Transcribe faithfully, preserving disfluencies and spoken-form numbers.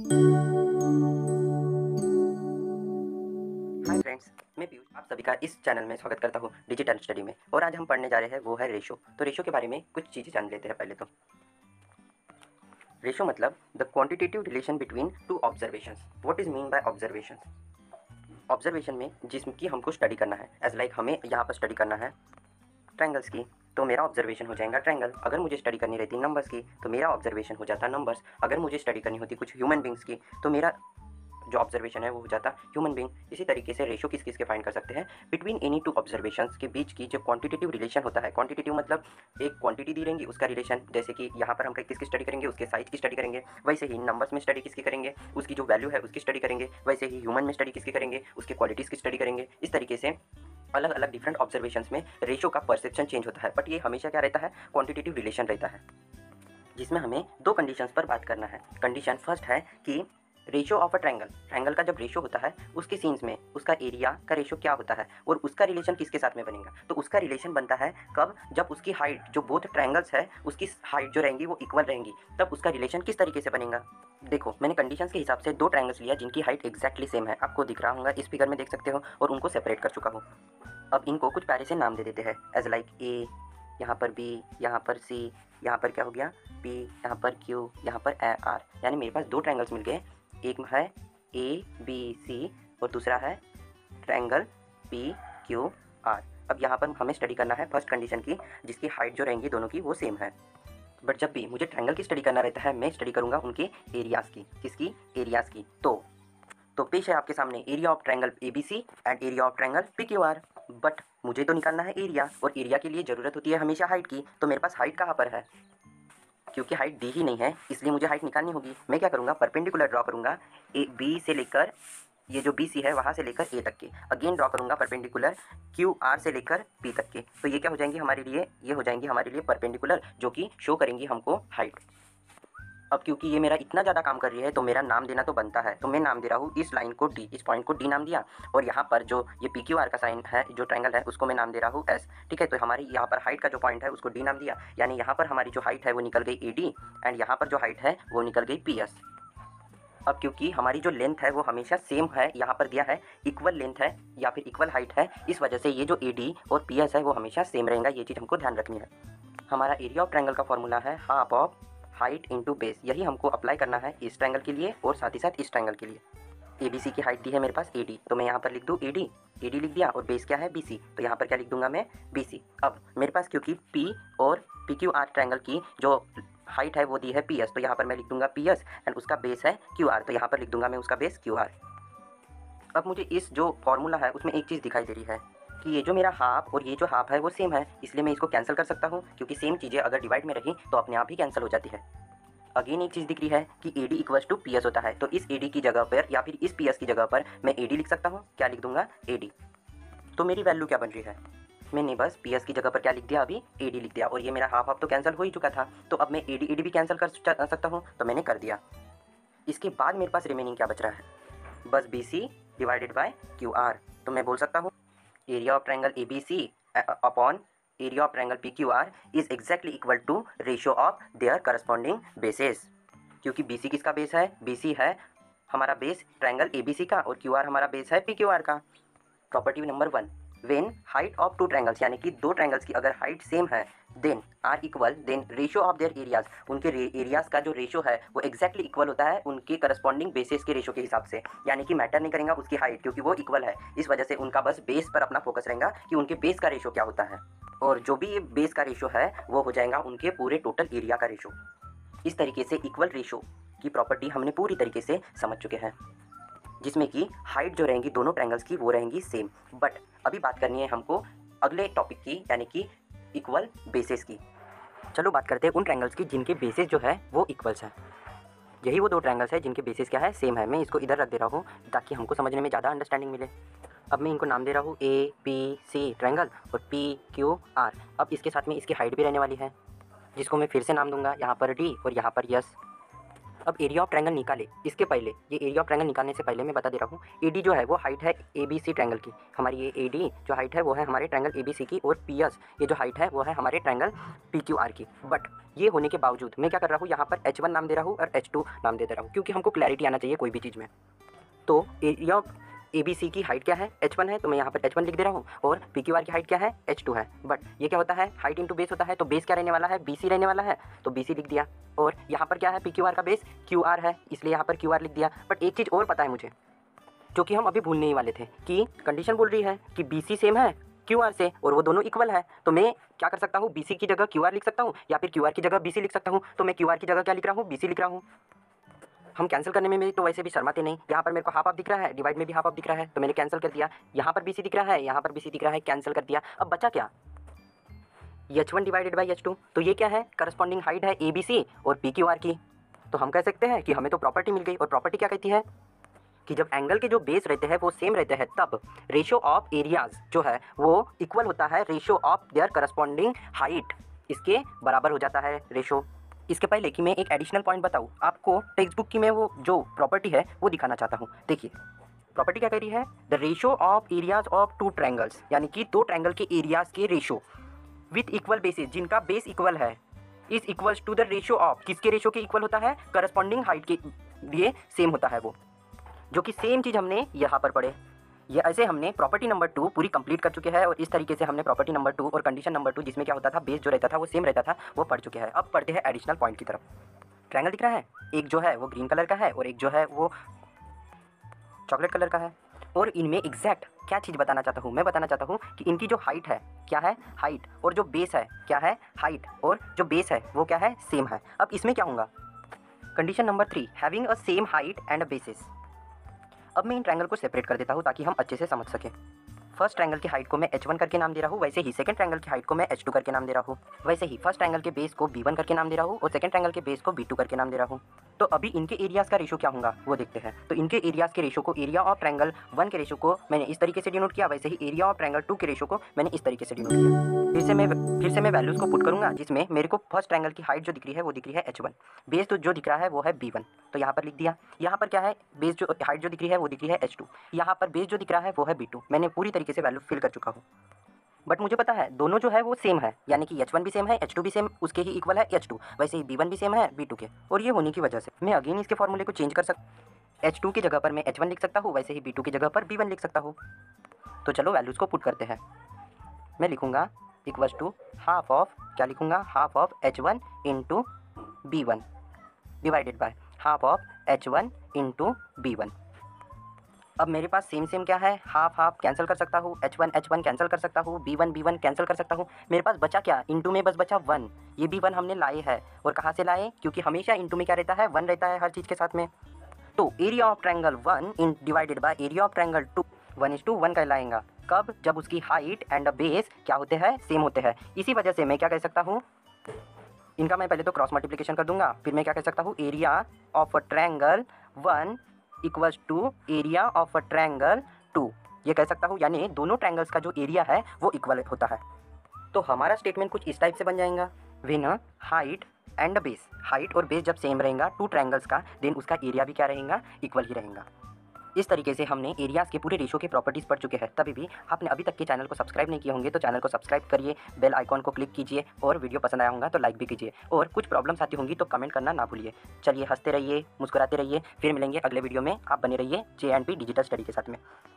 Hi friends, मैं पीयूष आप सभी का इस चैनल में स्वागत करता हूँ डिजिटल स्टडी में। और आज हम पढ़ने जा रहे हैं वो है रेशो। तो रेशो के बारे में कुछ चीज़ें जान लेते हैं। पहले तो रेशो मतलब the quantitative relation between two observations. What is mean by observations? Observation में जिसकी हमको स्टडी करना है, एज लाइक हमें यहाँ पर स्टडी करना है ट्रायंगल्स की, तो मेरा ऑब्जर्वेशन हो जाएगा ट्रायंगल। अगर मुझे स्टडी करनी रहती नंबर्स की तो मेरा ऑब्जर्वेशन हो जाता नंबर्स। अगर मुझे स्टडी करनी होती कुछ ह्यूमन बींग्स की तो मेरा जो ऑब्जर्वेशन है वो हो जाता ह्यूमन बींग। इसी तरीके से रेशो किस किस के फाइंड कर सकते हैं? बिटवीन एनी टू ऑब्जर्वेशंस के बीच की जो क्वांटिटेटिव रिलेशन होता है। क्वांटिटेटिव मतलब एक क्वांटिटी दी रहेंगी उसका रिलेशन, जैसे कि यहाँ पर हम किसकी स्टडी करेंगे, उसके साइज की स्टडी करेंगे। वैसे ही नंबर्स में स्टडी किसकी करेंगे, उसकी जो वैल्यू है उसकी स्टडी करेंगे। वैसे ही ह्यूमन में स्टडी किसकी करेंगे, उसके क्वालिटीज़ की स्टडी करेंगे। इस तरीके से अलग अलग डिफरेंट ऑब्जर्वेशंस में रेशो का परसेप्शन चेंज होता है। बट ये हमेशा क्या रहता है? क्वांटिटेटिव रिलेशन रहता है, जिसमें हमें दो कंडीशंस पर बात करना है। कंडीशन फर्स्ट है कि ratio of a triangle, triangle का जब रेशियो होता है उसके सीन्स में उसका एरिया का रेशियो क्या होता है और उसका रिलेशन किसके साथ में बनेगा। तो उसका रिलेशन बनता है कब? जब उसकी हाइट, जो बोथ ट्रायंगल्स है उसकी हाइट जो रहेंगी वो इक्वल रहेंगी, तब उसका रिलेशन किस तरीके से बनेगा। देखो, मैंने कंडीशंस के हिसाब से दो ट्रायंगल्स लिया जिनकी हाइट एक्जैक्टली सेम है। आपको दिख रहा होगा, इस फिगर में देख सकते हो, और उनको सेपरेट कर चुका हूँ। अब इनको कुछ प्यारे से नाम दे देते हैं, एज लाइक ए, यहाँ पर बी, यहाँ पर सी, यहाँ पर क्या हो गया पी, यहाँ पर क्यू, यहाँ पर ए आर। यानी मेरे पास दो ट्रायंगल्स मिल गए, एक है ए बी सी और दूसरा है ट्रायंगल पी क्यू आर। अब यहाँ पर हमें स्टडी करना है फर्स्ट कंडीशन की, जिसकी हाइट जो रहेंगी दोनों की वो सेम है। बट जब भी मुझे ट्रायंगल की स्टडी करना रहता है मैं स्टडी करूँगा उनके एरियाज़ की। किसकी? एरियाज़ की। तो तो पेश है आपके सामने area of triangle A B C and area of triangle P Q R. But मुझे तो निकालना है एरिया, और एरिया के लिए ज़रूरत होती है हमेशा हाइट की। तो मेरे पास हाइट कहाँ पर है? क्योंकि हाइट दी ही नहीं है इसलिए मुझे हाइट निकालनी होगी। मैं क्या करूँगा? परपेंडिकुलर ड्रॉ करूँगा, ए बी से लेकर ये जो बी सी है वहाँ से लेकर ए तक के। अगेन ड्रॉ करूँगा परपेंडिकुलर क्यू आर से लेकर पी तक के। तो ये क्या हो जाएंगी हमारे लिए? ये हो जाएंगी हमारे लिए परपेंडिकुलर, जो कि शो करेंगी हमको हाइट। अब क्योंकि ये मेरा इतना ज़्यादा काम कर रही है तो मेरा नाम देना तो बनता है, तो मैं नाम दे रहा हूँ इस लाइन को डी, इस पॉइंट को डी नाम दिया। और यहाँ पर जो ये पी क्यू आर का साइन है, जो ट्रायंगल है, उसको मैं नाम दे रहा हूँ एस। ठीक है, तो हमारी यहाँ पर हाइट का जो पॉइंट है उसको डी नाम दिया। यानी यहाँ पर हमारी जो हाइट है वो निकल गई ए डी, एंड यहाँ पर जो हाइट है वो निकल गई पी एस। अब क्योंकि हमारी जो लेंथ है वो हमेशा सेम है, यहाँ पर दिया है इक्वल लेंथ है या फिर इक्वल हाइट है, इस वजह से ये जो ए डी और पी एस है वो हमेशा सेम रहेगा। ये चीज़ हमको ध्यान रखनी है। हमारा एरिया ऑफ ट्रायंगल का फॉर्मूला है half of height into base. यही हमको अप्लाई करना है इस ट्रायंगल के लिए और साथ ही साथ इस ट्रायंगल के लिए। ए बी सी की हाइट दी है मेरे पास ए डी, तो मैं यहाँ पर लिख दूँ ए डी, ए डी लिख दिया, और बेस क्या है बी सी, तो यहाँ पर क्या लिख दूंगा मैं बी सी। अब मेरे पास क्योंकि पी और पी क्यू आर ट्रायंगल की जो हाइट है वो दी है पी एस, तो यहाँ पर मैं लिख दूंगा पी एस, एंड उसका बेस है क्यू आर, तो यहाँ पर लिख दूंगा मैं उसका बेस क्यू आर। अब मुझे इस जो फॉर्मूला है उसमें एक चीज़ दिखाई दे रही है कि ये जो मेरा हाफ और ये जो हाफ है वो सेम है, इसलिए मैं इसको कैंसिल कर सकता हूँ, क्योंकि सेम चीज़ें अगर डिवाइड में रही तो अपने आप ही कैंसिल हो जाती है। अगेन एक चीज़ दिख रही है कि A D equals to P S होता है, तो इस ए डी की जगह पर या फिर इस पी एस की जगह पर मैं ए डी लिख सकता हूँ। क्या लिख दूंगा? A D. तो मेरी वैल्यू क्या बन रही है? मैंने बस पी एस की जगह पर क्या लिख दिया? अभी ए डी लिख दिया, और ये मेरा हाफ हाफ तो कैंसिल हो ही चुका था, तो अब मैं ए डी ए डी भी कैंसिल कर सकता हूँ, तो मैंने कर दिया। इसके बाद मेरे पास रिमेनिंग क्या बच रहा है? बस B C divided by Q R. तो मैं बोल सकता हूँ area of triangle A B C upon area of triangle P Q R is exactly equal to ratio of their corresponding bases. क्योंकि बी सी किसका बेस है? B C है हमारा base triangle A B C का, और Q R हमारा base है P Q R का। Property number one, when height of two triangles, यानी कि दो ट्रायंगल्स की अगर हाइट सेम है, then are equal, then ratio of their areas, उनके एरियाज का जो रेशियो है वो एक्जैक्टली इक्वल होता है उनके करस्पॉन्डिंग बेसिस के रेशियो के हिसाब से। यानी कि मैटर नहीं करेगा उसकी हाइट, क्योंकि वो इक्वल है, इस वजह से उनका बस बेस पर अपना फोकस रहेगा कि उनके बेस का रेशियो क्या होता है, और जो भी ये बेस का रेशियो है वो हो जाएगा उनके पूरे टोटल एरिया का रेशियो। इस तरीके से इक्वल रेशियो की प्रॉपर्टी हमने पूरी तरीके से समझ चुके हैं, जिसमें कि हाइट जो रहेंगी दोनों ट्रायंगल्स की वो रहेंगी सेम। बट अभी बात करनी है हमको अगले टॉपिक की, यानी कि इक्वल बेसिस की। चलो बात करते हैं उन ट्रायंगल्स की जिनके बेसिस जो है वो इक्वल्स हैं। यही वो दो ट्रायंगल्स हैं जिनके बेसिस क्या है? सेम है। मैं इसको इधर रख दे रहा हूँ ताकि हमको समझने में ज़्यादा अंडरस्टैंडिंग मिले। अब मैं इनको नाम दे रहा हूँ ए बी सी ट्रायंगल और पी क्यू आर। अब इसके साथ में इसकी हाइट भी रहने वाली है, जिसको मैं फिर से नाम दूंगा यहाँ पर डी और यहाँ पर यस। अब एरिया ऑफ ट्रायंगल निकाले इसके पहले, ये एरिया ऑफ ट्रायंगल निकालने से पहले मैं बता दे रहा हूँ, एडी जो है वो हाइट है ए बी सी ट्रायंगल की। हमारी ये एडी जो हाइट है वो है हमारे ट्रायंगल ए बी सी की, और पी एस ये जो हाइट है वो है हमारे ट्रायंगल पी क्यू आर की। बट ये होने के बावजूद मैं क्या कर रहा हूँ, यहाँ पर एच वन नाम दे रहा हूँ और एच टू नाम दे दे रहा हूँ, क्योंकि हमको क्लैरिटी आना चाहिए कोई भी चीज़ में। तो area of A B C की हाइट क्या है, एच वन है, तो मैं यहाँ पर एच वन लिख दे रहा हूँ, और पी क्यू आर की हाइट क्या है, एच टू है। बट ये क्या होता है, हाइट इंटू बेस होता है, तो बेस क्या रहने वाला है, बी सी रहने वाला है, तो बी सी लिख दिया। और यहाँ पर क्या है, पी क्यू आर का बेस क्यू आर है, इसलिए यहाँ पर क्यू आर लिख दिया। बट एक चीज़ और पता है मुझे, जो कि हम अभी भूलने ही वाले थे, कि कंडीशन बोल रही है कि बी सी सेम है क्यू आर से और वो दोनों इक्वल है। तो मैं क्या कर सकता हूँ, बी सी की जगह क्यू आर लिख सकता हूँ, या फिर क्यू आर की जगह बी सी लिख सकता हूँ। तो मैं क्यू आर की जगह क्या लिख रहा हूँ, बी सी लिख रहा हूँ। हम कैंसिल करने में भी तो वैसे भी शर्माते नहीं। यहाँ पर मेरे को हाफ ऑफ दिख रहा है, डिवाइड में भी हाफ ऑफ दिख रहा है, तो मैंने कैंसिल कर दिया। यहाँ पर बी सी दिख रहा है, यहाँ पर बी सी दिख रहा है, कैंसिल कर दिया। अब बचा क्या, H one divided by H two. तो ये क्या है, करस्पॉन्डिंग हाइट है ए बी सी और पी क्यू आर की। तो हम कह सकते हैं कि हमें तो प्रॉपर्टी मिल गई। और प्रॉपर्टी क्या कहती है कि जब एंगल के जो बेस रहते हैं वो सेम रहते हैं, तब रेशियो ऑफ एरियाज जो है वो इक्वल होता है ratio of their corresponding height, इसके बराबर हो जाता है रेशियो। इसके पहले कि मैं एक एडिशनल पॉइंट बताऊँ आपको, टेक्स्ट बुक की मैं वो जो प्रॉपर्टी है वो दिखाना चाहता हूँ। देखिए प्रॉपर्टी क्या कह रही है, the ratio of areas of two triangles, यानी कि दो ट्रायंगल के एरियाज के रेशियो विथ इक्वल बेसिस, जिनका बेस इक्वल है, is equals to the ratio of, किसके रेशियो के इक्वल होता है, करस्पॉन्डिंग हाइट के लिए सेम होता है वो, जो कि सेम चीज़ हमने यहाँ पर पढ़े। ये ऐसे हमने प्रॉपर्टी नंबर टू पूरी कंप्लीट कर चुके हैं, और इस तरीके से हमने प्रॉपर्टी नंबर टू और कंडीशन नंबर टू, जिसमें क्या होता था बेस जो रहता था वो सेम रहता था, वो पढ़ चुके हैं। अब पढ़ते हैं एडिशनल पॉइंट की तरफ। ट्रायंगल दिख रहा है, एक जो है वो ग्रीन कलर का है और एक जो है वो चॉकलेट कलर का है। और इनमें एग्जैक्ट क्या चीज़ बताना चाहता हूँ, मैं बताना चाहता हूँ कि इनकी जो हाइट है क्या है, हाइट, और जो बेस है क्या है, हाइट, और जो बेस है वो क्या है, सेम है। अब इसमें क्या होगा, condition number three, having a same height and a basis. अब मैं इन ट्रायंगल को सेपरेट कर देता हूँ ताकि हम अच्छे से समझ सकें। फर्स्ट ट्रायंगल की हाइट को मैं एच वन करके नाम दे रहा हूँ, वैसे ही सेकंड ट्रायंगल की हाइट को मैं एच टू करके नाम दे रहा हूँ। वैसे ही फर्स्ट ट्रायंगल के बेस को बी वन करके नाम दे रहा हूँ और सेकंड ट्रायंगल के बेस को बी टू करके नाम दे रहा हूँ। तो अभी इनके एरियाज़ का रेशियो क्या होगा वो देखते हैं। तो इनके एरियाज़ के रेशियो को, एरिया ऑफ ट्रायंगल वन के रेशियो को मैंने इस तरीके से डिनोट किया, वैसे ही एरिया ऑफ ट्रायंगल टू के रेशियो को मैंने इस तरीके से डिनोट किया। फिर से मैं फिर से मैं वैल्यूज़ को पुट करूँगा, जिसमें मेरे को फर्स्ट ट्रायंगल की हाइट जो दिख रही है वो दिख रही है एच वन, बेस तो जो दिख रहा है वो है बी वन, तो यहाँ पर लिख दिया। यहाँ पर क्या है, बेस जो हाइट जो दिख रही है वो दिख रही है एच टू, यहाँ पर बेस जो दिख रहा है वो है बी टू। मैंने पूरी तरीके से वैल्यू फिल कर चुका हूँ। बट मुझे पता है दोनों जो है वो सेम है, यानी कि एच वन भी सेम है, एच टू भी सेम उसके ही इक्वल है एच टू, वैसे ही बी वन भी सेम है बी टू के। और ये होने की वजह से मैं अगेन इसके फॉर्मूले को चेंज कर सकता, एच टू की जगह पर मैं एच वन लिख सकता हूँ, वैसे ही बी टू की जगह पर बी वन लिख सकता हूँ। तो चलो वैल्यूज़ को पुट करते हैं। मैं लिखूँगा इक्वल्स टू हाफ ऑफ, क्या लिखूँगा, half of H one into B one divided by half of H one into B one. अब मेरे पास सेम सेम क्या है, हाफ हाफ कैंसिल कर सकता हूँ, H one H one cancel कर सकता हूँ, B one B one cancel कर सकता हूँ। मेरे पास बचा क्या, इंटू में बस बचा वन। ये बी वन हमने लाए है, और कहाँ से लाए, क्योंकि हमेशा इंटू में क्या रहता है, वन रहता है हर चीज़ के साथ में। तो एरिया ऑफ ट्रायंगल वन इन divided by area of triangle two, one is to one कहलाएगा। कब, जब उसकी हाइट एंड बेस क्या होते हैं, सेम होते हैं। इसी वजह से मैं क्या कह सकता हूँ, इनका मैं पहले तो क्रॉस मल्टीप्लिकेशन कर दूंगा, फिर मैं क्या कह सकता हूँ, area of a triangle one equals to area of a triangle two, ये कह सकता हूँ। यानी दोनों ट्रायंगल्स का जो एरिया है वो इक्वल होता है। तो हमारा स्टेटमेंट कुछ इस टाइप से बन जाएगा, when height and base, height और बेस जब सेम रहेगा टू ट्रायंगल्स का, देन उसका एरिया भी क्या रहेगा, इक्वल ही रहेगा। इस तरीके से हमने एरियाज़ के पूरे रेशियो के प्रॉपर्टीज़ पढ़ चुके हैं। तभी भी आपने अभी तक के चैनल को सब्सक्राइब नहीं किए होंगे तो चैनल को सब्सक्राइब करिए, बेल आइकॉन को क्लिक कीजिए, और वीडियो पसंद आया होगा तो लाइक भी कीजिए। और कुछ प्रॉब्लम्स आती होंगी तो कमेंट करना ना भूलिए। चलिए हंसते रहिए, मुस्कुराते रहिए, फिर मिलेंगे अगले वीडियो में। आप बने रहिए J and P digital study के साथ में।